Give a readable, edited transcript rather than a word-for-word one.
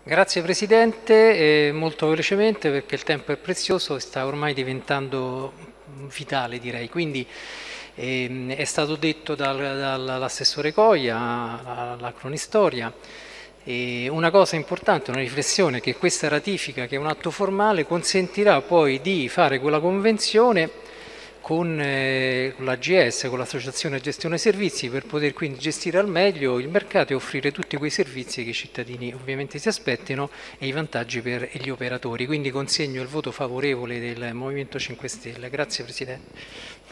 Grazie Presidente, molto velocemente perché il tempo è prezioso e sta ormai diventando vitale direi, quindi è stato detto dall'assessore Coia, la cronistoria, e una cosa importante, una riflessione, è che questa ratifica, che è un atto formale, consentirà poi di fare quella convenzione con l'AGS, con l'Associazione Gestione Servizi, per poter quindi gestire al meglio il mercato e offrire tutti quei servizi che i cittadini ovviamente si aspettano e i vantaggi per gli operatori. Quindi consegno il voto favorevole del Movimento 5 Stelle. Grazie Presidente.